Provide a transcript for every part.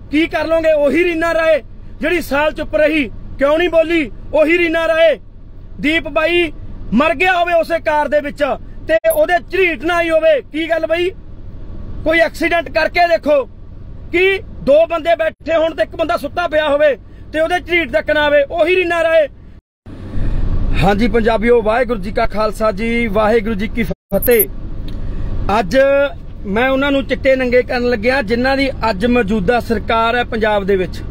की कर लोगे? ओही रीना राय जिहड़ी साल चुप रही, क्यों नहीं बोली? ओही रीना राय। दीप बाई मर गया होवे उसे कार दे विच ते ओदे झरीट ना आई होवे, की गल बई? कोई एक्सीडेंट करके देखो कि दो बंदे बैठे होण ते एक बंदा सुत्ता पिया होवे ते ओदे झरीट तक ना आवे, ओही रीना राय। हाँ जी पंजाबियों, वाहिगुरू जी का खालसा जी, वाहिगुरू जी की फतेह। अज मैं उन्हां नूं चिट्टे नंगे करन लग्या जिन्हां दी अज मौजूदा सरकार है पंजाब दे विच।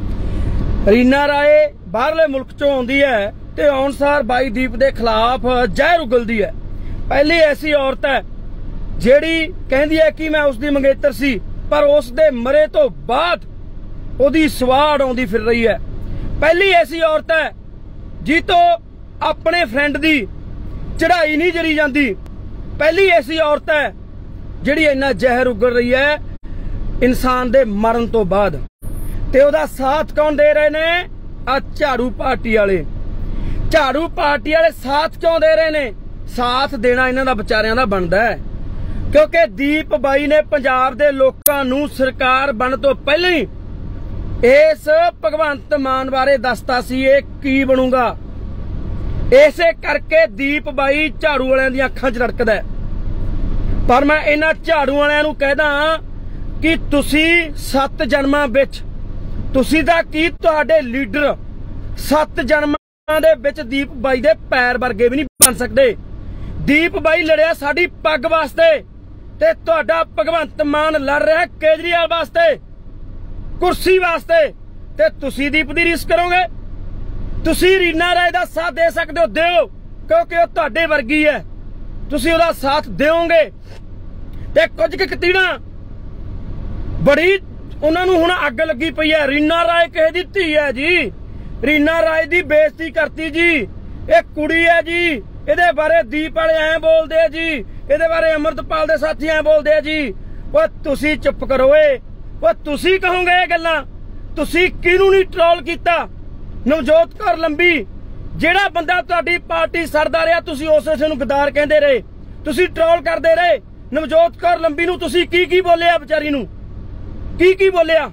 रीना राय बाहरले मुल्क चों आउंदी है ते आउण सार बाई दीप दे खिलाफ जहर उगलदी है। पहली ऐसी औरत है जिहड़ी कहंदी है कि मैं उसदी मंगेतर सी, पर उस दे मरे तो बाद ओदी स्वाड़ आउंदी फिर रही है। पहली ऐसी औरत है जी तो अपने फ्रेंड दी चढ़ाई नहीं जरी जाती। पहली ऐसी औरत है जिहड़ी इन्ना जहर उगल रही है इंसान दे मरण तो बाद। ते ओदा साथ कौन दे रहे ने? आ झाड़ू पार्टी वाले। झाड़ू पार्टी वाले साथ क्यों दे रहे ने? साथ देना इन्हां दा विचारियां दा बनदा है, क्योंकि दीप बाई ने पंजाब दे लोकां नूं सरकार बन तो पहले ही इस भगवंत मान बारे दसता सी ये की बनूगा। इसे करके दीप बाई झाड़ू वालियां दी अखां च रड़कदा है। पर मैं इन्हां झाड़ू वालियां नूं कहदा कि तुसी 7 जन्मां विच तुसी दा की तुहाडे leader 7 जन्मां they which Deep by दे पैर वर्गे भी नहीं बन सकदे। दीप बाई लड़िया साडी पग वास्ते ते तुहाडा भगवंत मान लड़ रहा केजरीवाल वास्ते, कुर्सी वास्ते, ते तुसी दीप दी रीस करोगे? तुसी रीना राय दा साथ दे सकदे हो, दिओ, क्योंकि वो तुहाडे वर्गी है, तुसी ओदा साथ दिओगे। ते कुछ कतीड़ा बड़ी उन्हां नूं हुण अग लगी पई है। रीना राय किसे दी धी है जी, रीना राय दी बेइज्जती करती जी, ये कुड़ी है जी, इहदे बारे दीप वाले ऐ बोलदे है जी, इहदे बारे अमृतपाल दे साथी ऐ बोलदे है जी। वो तुसी चुप करो, वो तुसी कहोगे ये गल्लां? तुसी किहनूं नहीं ट्रोल कीता? नवजोत कौर लंबी जिहड़ा बंदा तुहाडी पार्टी सरदा रहा तुसी उसे नूं गद्दार कहंदे रहे, तुसी ट्रोल करदे रहे। नवजोत कौर लंबी नूं तुसी की बोलिया? बेचारी नूं की बोलिया?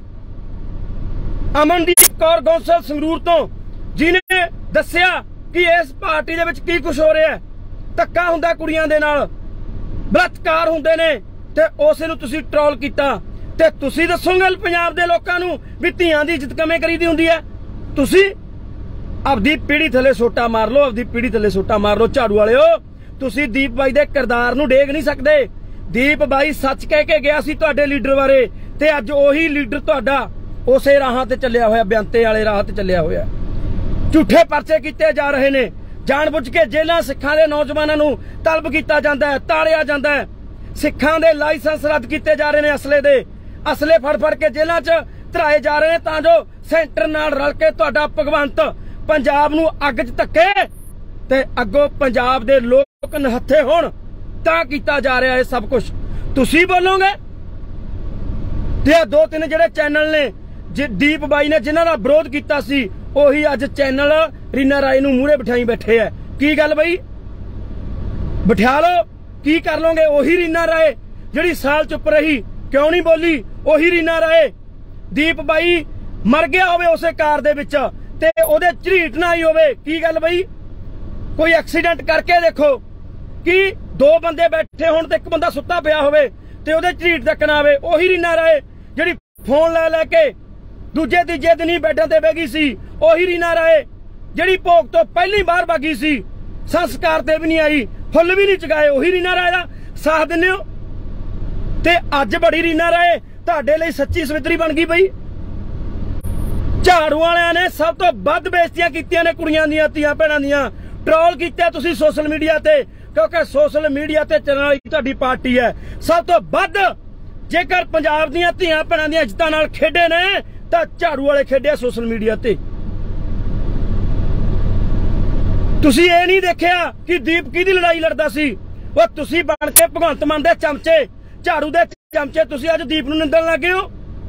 अमनदीप कौर गौंसल संगरूर तो जिन्हें दस्सिया कि इस पार्टी दे विच की कुछ हो रहा है, धक्का हुंदा कुड़ियां दे नाल, बलात्कार हुंदे ने, ते उसे नूं तुसी ट्रोल कीता। ते तुसी दसोगे पंजाब दे लोकां नूं भी धीआं दी इज्जत किवें करीदी हुंदी है? तुसी अपनी पीढ़ी थले सोटा मार लो, अपनी पीढ़ी थले सोटा मार लो। झाड़ू वाले हो तुसी दीप बाई दे किरदार नूं डेग नहीं सकदे। दीप बाई सच कह के गया सी तुहाडे लीडर बारे, ते अज ओही लीडर तुहाडा उसे राहां ते चलिया होया, ब्यांते वाले राह ते चलिया होया। झूठे परचे कीते जा रहे ने, जानबुझ के जेलां सिखां दे नौजवानां नूं तलब कीता जांदा है, ताड़िया जांदा है। सिखां दे लाइसेंस रद्द कीते जा रहे ने, असले फड़ के जेलां च धराए जा रहे हैं, तां जो सेंटर नाल रल के तुहाडा भगवंत पंजाब नूं अग च धक्के ते अगों पंजाब दे लोक नहत्थे होण, तां कीता जा रहा है सब कुछ। तुसी बोलोगे ते 2-3 जिहड़े चैनल ने दीप बाई ने जिन्हां दा विरोध कीता सी, ओही अज चैनल रीना राय नूं मूहरे बिठाई बैठे है। की गल बई? बिठा लो, की कर लोगे? ओही रीना राय जिहड़ी साल चुप रही, क्यों नहीं बोली? ओही रीना राय। दीप बाई मर गया होवे उसे कार दे विच ते ओदे झरीट ना आई होवे, की गल बई? कोई एक्सीडेंट करके देखो कि दो बंदे बैठे होण ते एक बंदा सुत्ता पिया होवे ते ओदे झरीट तक ना आवे, ओही रीना राय जिहड़ी फोन लै के दूजे तीजे दिन ही बैठां ते बह गई सी, ओही रीना राय जिहड़ी भोग तो पहली बार भागी सी, संस्कार ते भी नहीं आई, फुੱਲ भी नहीं चुकाए, ओही रीना राय दा साथ दिंदे हो। ते अज बड़ी रीना राय तुहाडे लई सच्ची सवित्री बन गई बई। झाड़ू वालियां ने सब तो वध बेइज्जतियां कीतियां ने कुड़ियां दियां, धीआं भैणां दियां, ट्रोल कीते तुसीं सोशल मीडिया ते, क्योंकि सोशल मीडिया ते चलण वाली तुहाडी पार्टी है। सब तो वध जेकर पंजाब दियां धीआं भैणां दियां इज्जतां नाल खेडे ने तां झाड़ू वाले खेडे सोशल मीडिया ते। तुसीं ये नहीं देखिया कि दीप किहदी लड़ाई लड़दा सी? वो तुसीं बन के भगवंत मान दे चमचे, झाड़ू दे चमचे, तुसीं अज दीप नूं निंदण लग गए हो।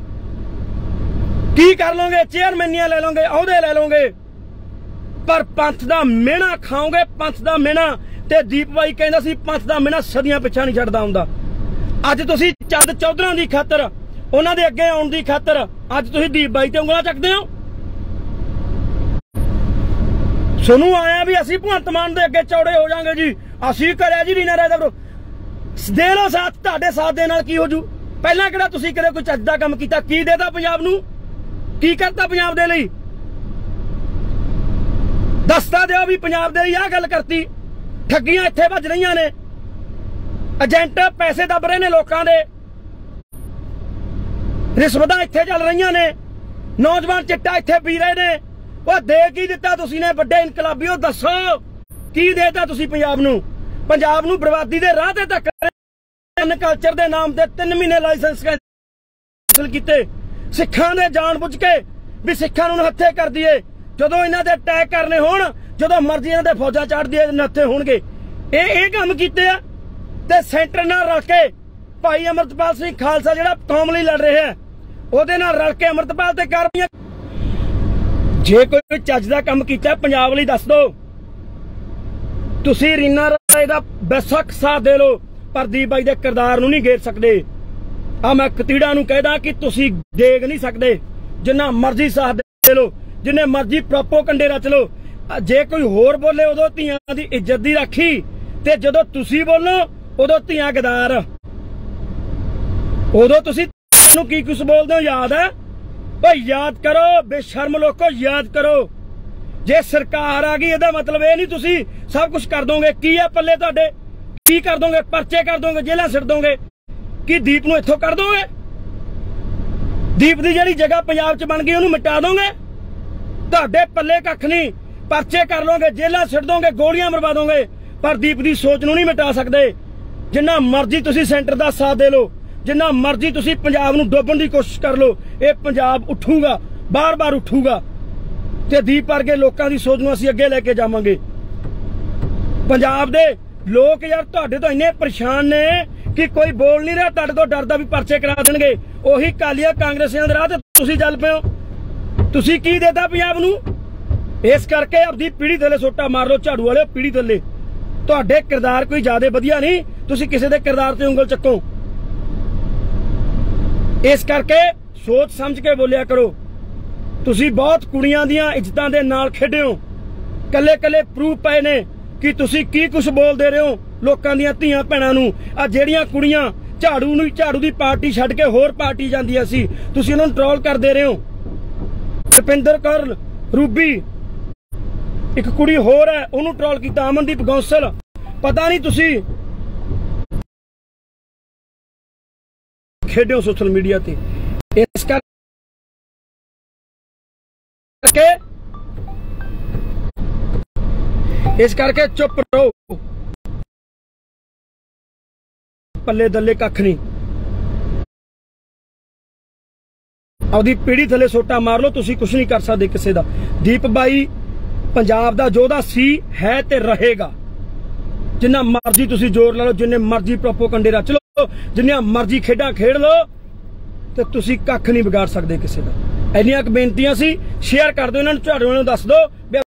की कर लोगे? चेयरमैनियां ले लोगे, अहुदे ले लोगे, पर पंथ दा मेहना खाओगे, पंथ दा मेहना। ते दीप बाई कहंदा सी पंथ दा मेहना सदियां पिछा नहीं छड्डदा हुंदा। अज तुसीं चंद चौधरां दी खातर ਉਹਨਾਂ ਦੇ ਅੱਗੇ ਆਉਣ ਦੀ ਖਾਤਰ ਅੱਜ ਤੁਸੀਂ ਦੀਪ ਬਾਈ ਤੇ ਉਂਗਲਾਂ ਚੱਕਦੇ ਹੋ। ਸੁਣੂ ਆਇਆ ਵੀ ਅਸੀਂ ਭਗਵੰਤ ਮਾਨ ਦੇ ਅੱਗੇ ਚੌੜੇ ਹੋ ਜਾਾਂਗੇ ਜੀ, ਅਸੀਂ ਕਰਿਆ ਜੀ ਰੀਨਾ ਰਾਏ ਦਾ ਦੇ ਲੋ ਸਾਥ। ਤੁਹਾਡੇ ਸਾਥ ਦੇ ਨਾਲ ਕੀ ਹੋ ਜੂ? ਪਹਿਲਾਂ ਕਿਹੜਾ ਤੁਸੀਂ ਕਦੇ ਕੋਈ ਚੱਜ ਦਾ ਕੰਮ ਕੀਤਾ? ਕੀ ਦੇਤਾ ਪੰਜਾਬ ਨੂੰ? ਕੀ ਕਰਤਾ ਪੰਜਾਬ ਦੇ ਲਈ? ਦੱਸਦਾ ਦਿਓ ਵੀ ਪੰਜਾਬ ਦੇ ਲਈ ਆਹ ਗੱਲ ਕਰਤੀ। ਠੱਗੀਆਂ ਇੱਥੇ ਵੱਜ ਰਹੀਆਂ ਨੇ, ਏਜੰਟ ਪੈਸੇ ਦੱਬ ਰਹੇ ਨੇ ਲੋਕਾਂ ਦੇ, ਰਿਸ਼ਵਤਾਂ ਇੱਥੇ ਚੱਲ ਰਹੀਆਂ ਨੇ, ਨੌਜਵਾਨ ਚਿੱਟਾ ਇੱਥੇ ਪੀ ਰਹੇ ਨੇ। ਉਹ ਦੇ ਕੀ ਦਿੱਤਾ ਤੁਸੀਂ ਨੇ ਵੱਡੇ ਇਨਕਲਾਬੀਓ? ਦੱਸੋ ਕੀ ਦੇਤਾ ਤੁਸੀਂ ਪੰਜਾਬ ਨੂੰ? ਪੰਜਾਬ ਨੂੰ ਬਰਬਾਦੀ ਦੇ ਰਾਹ ਤੇ ਧੱਕ ਕਲਚਰ ਦੇ ਨਾਮ ਤੇ 3 ਮਹੀਨੇ ਲਾਇਸੈਂਸ ਕੈਂਸਲ ਕੀਤੇ ਸਿੱਖਾਂ ਦੇ, ਜਾਣ-ਬੁੱਝ ਕੇ ਵੀ ਸਿੱਖਾਂ ਨੂੰ ਹੱਥੇ ਕਰ ਦਈਏ। ਜਦੋਂ ਇਹਨਾਂ ਦੇ ਅਟੈਕ ਕਰਨੇ ਹੋਣ, ਜਦੋਂ ਮਰਜ਼ੀ ਇਹਨਾਂ ਦੇ ਫੌਜਾਂ ਚੜ੍ਹ ਦਈਏ, ਨੱਥੇ ਹੋਣਗੇ। ਇਹ ਕੰਮ ਕੀਤੇ ਆ। ਤੇ ਸੈਂਟਰ ਨਾਲ ਰਲ ਕੇ ਭਾਈ ਅਮਰਤਪਾਲ ਸਿੰਘ ਖਾਲਸਾ ਜਿਹੜਾ ਕੌਮ ਲਈ ਲੜ ਰਿਹਾ ਹੈ, ਉਹਦੇ ਨਾਲ ਰਲ ਕੇ ਅਮਰਤਪਾਲ ਤੇ ਕਾਰਵਾਈਆਂ। ਜੇ ਕੋਈ ਚੱਜ ਦਾ ਕੰਮ ਕੀਤਾ ਪੰਜਾਬ ਲਈ ਦੱਸ ਦਿਓ। ਤੁਸੀਂ ਰੀਨਾ ਰਾਏ ਦਾ ਬੇਸ਼ੱਕ ਸਾਥ ਦੇ ਲਓ, ਪਰ ਦੀਪ ਬਾਈ ਦੇ ਕਿਰਦਾਰ ਨੂੰ ਨਹੀਂ ਗੇਰ ਸਕਦੇ। ਆ ਮੈਂ ਕਤੀੜਾ ਨੂੰ ਕਹਿਦਾ ਕਿ ਤੁਸੀਂ ਦੇਖ ਨਹੀਂ ਸਕਦੇ। ਜਿੰਨਾ ਮਰਜ਼ੀ ਸਾਥ ਦੇ ਲਓ, ਜਿੰਨੇ ਮਰਜ਼ੀ ਪ੍ਰੋਪੋਗੰਡੇ ਰਚ ਲਓ, ਜੇ ਕੋਈ ਹੋਰ ਬੋਲੇ ਉਦੋਂ ਧੀਆਂ ਦੀ ਇੱਜ਼ਤ ਦੀ ਰਾਖੀ, ਤੇ ਜਦੋਂ ਤੁਸੀਂ ਬੋਲੋ ਉਦੋਂ ਧੀਆਂ ਗਦਾਰ। ਉਦੋਂ ਤੁਸੀਂ ਨੂੰ ਕੀ ਕੁਛ ਬੋਲਦੇ ਹੋ ਯਾਦ ਹੈ? ਓ ਯਾਦ ਕਰੋ ਬੇਸ਼ਰਮ ਲੋਕੋ, ਯਾਦ ਕਰੋ। ਜੇ ਸਰਕਾਰ ਆ ਗਈ ਇਹਦਾ ਮਤਲਬ ਇਹ ਨਹੀਂ ਤੁਸੀਂ ਸਭ ਕੁਝ ਕਰ ਦੋਗੇ। ਕੀ ਆ ਪੱਲੇ ਤੁਹਾਡੇ? ਕੀ ਕਰ ਦੋਗੇ? ਪਰਚੇ ਕਰ ਦੋਗੇ, ਜੇਲ੍ਹਾਂ ਸਿੱਟ ਦੋਗੇ? ਕੀ ਦੀਪ ਨੂੰ ਇੱਥੋਂ ਕਰ ਦੋਗੇ? ਦੀਪ ਦੀ ਜਿਹੜੀ ਜਗ੍ਹਾ ਪੰਜਾਬ 'ਚ ਬਣ ਗਈ ਉਹਨੂੰ ਮਿਟਾ ਦੋਗੇ? ਤੁਹਾਡੇ ਪੱਲੇ ਕੱਖ ਨਹੀਂ। ਪਰਚੇ ਕਰ ਲੋਗੇ, ਜੇਲ੍ਹਾਂ ਸਿੱਟ ਦੋਗੇ, ਗੋਲੀਆਂ ਮਰਵਾ ਦੋਗੇ, ਪਰ ਦੀਪ ਦੀ ਸੋਚ ਨੂੰ ਨਹੀਂ ਮਿਟਾ ਸਕਦੇ। ਜਿੰਨਾ ਮਰਜ਼ੀ ਤੁਸੀਂ ਸੈਂਟਰ ਦਾ ਸਾਥ ਦੇ ਲਓ, ਜਿੰਨਾ ਮਰਜ਼ੀ ਤੁਸੀਂ ਪੰਜਾਬ ਨੂੰ ਡੋਬਣ ਦੀ ਕੋਸ਼ਿਸ਼ ਕਰ ਲਓ, ਇਹ ਪੰਜਾਬ ਉੱਠੂਗਾ, ਬਾਰ-ਬਾਰ ਉੱਠੂਗਾ। ਤੇ ਦੀਪ ਵਰਗੇ ਲੋਕਾਂ ਦੀ ਸੋਚ ਨੂੰ ਅਸੀਂ ਅੱਗੇ ਲੈ ਕੇ ਜਾਵਾਂਗੇ। ਪੰਜਾਬ ਦੇ ਲੋਕ ਯਾਰ ਤੁਹਾਡੇ ਤੋਂ ਇੰਨੇ ਪਰੇਸ਼ਾਨ ਨੇ ਕਿ ਕੋਈ ਬੋਲ ਨਹੀਂ ਰਿਹਾ। ਤੁਹਾਡੇ ਤੋਂ ਡਰਦਾ ਵੀ ਪਰਚੇ ਕਰਾ ਦੇਣਗੇ। ਉਹੀ ਕਾਲੀਆ ਕਾਂਗਰਸੀਆਂ ਦੇ ਰਾਹ ਤੇ ਤੁਸੀਂ ਚੱਲ ਪਏ ਹੋ। ਤੁਸੀਂ ਕੀ ਦੇਤਾ ਪੰਜਾਬ ਨੂੰ? ਇਸ ਕਰਕੇ ਆਪਦੀ ਪੀੜੀ ਥੱਲੇ ਸੋਟਾ ਮਾਰ ਲਓ, ਝਾੜੂ ਵਾਲੇ ਪੀੜੀ ਥੱਲੇ। ਤੁਹਾਡੇ ਕਿਰਦਾਰ ਕੋਈ ਜ਼ਿਆਦਾ ਵਧੀਆ ਨਹੀਂ, ਤੁਸੀਂ ਕਿਸੇ ਦੇ ਕਿਰਦਾਰ ਤੇ ਉਂਗਲ ਚੱਕੋ। ਇਸ ਕਰਕੇ ਸੋਚ ਸਮਝ ਕੇ ਬੋਲਿਆ ਕਰੋ। ਤੁਸੀਂ ਬਹੁਤ ਕੁੜੀਆਂ ਦੀਆਂ ਇੱਜ਼ਤਾਂ ਦੇ ਨਾਲ ਖੇਡੇ ਹੋ। ਕੱਲੇ-ਕੱਲੇ ਪ੍ਰੂਫ ਪਏ ਨੇ ਕਿ ਤੁਸੀਂ ਕੀ ਕੁਝ ਬੋਲਦੇ ਰਹੇ ਹੋ ਲੋਕਾਂ ਦੀਆਂ ਧੀਆਂ ਭੈਣਾਂ ਨੂੰ। ਆ ਜਿਹੜੀਆਂ ਕੁੜੀਆਂ ਝਾੜੂ ਦੀ ਪਾਰਟੀ ਛੱਡ ਕੇ ਹੋਰ ਪਾਰਟੀ ਜਾਂਦੀਆਂ ਸੀ, ਤੁਸੀਂ ਉਹਨਾਂ ਨੂੰ ਟ੍ਰੋਲ ਕਰਦੇ ਰਹੇ ਹੋ। ਰੁਪਿੰਦਰ ਕੌਰ ਰੂਬੀ, ਇੱਕ ਕੁੜੀ ਹੋਰ ਹੈ, ਉਹਨੂੰ ਟ੍ਰੋਲ ਕੀਤਾ, ਅਮਨਦੀਪ ਗੌਂਸਲ। ਪਤਾ ਨਹੀਂ ਤੁਸੀਂ ਖੇਡਿਓ ਸੋਸ਼ਲ ਮੀਡੀਆ ਤੇ। ਇਸ ਕਰਕੇ ਚੁੱਪ ਰਹੋ। ਪੱਲੇ ਦੱਲੇ ਕੱਖ ਨਹੀਂ। ਆਪਦੀ ਪੀੜੀ ਥੱਲੇ ਸੋਟਾ ਮਾਰ ਲਓ, ਤੁਸੀਂ ਕੁਝ ਨਹੀਂ ਕਰ ਸਕਦੇ ਕਿਸੇ ਦਾ। ਦੀਪ ਬਾਈ ਪੰਜਾਬ ਦਾ ਯੋਧਾ ਸੀ, ਹੈ ਤੇ ਰਹੇਗਾ। ਜਿੰਨਾ ਮਰਜ਼ੀ ਤੁਸੀਂ ਜ਼ੋਰ ਲਾ ਲਓ, ਜਿੰਨੇ ਮਰਜ਼ੀ ਪ੍ਰੋਪੋਗੰਡੇ ਰਚ ਲਓ, ਜਿੰਨੀਆਂ ਮਰਜ਼ੀ ਖੇਡਾਂ ਖੇਡ ਲਓ, ਤੇ ਤੁਸੀਂ ਕੱਖ ਨਹੀਂ ਵਿਗਾੜ ਸਕਦੇ ਕਿਸੇ ਦਾ। ਇੰਨੀਆਂ ਕੁ ਬੇਨਤੀਆਂ ਸੀ। ਸ਼ੇਅਰ ਕਰ ਦਿਓ ਇਹਨਾਂ ਨੂੰ, ਝਾੜੂ ਨੂੰ ਦੱਸ ਦਿਓ।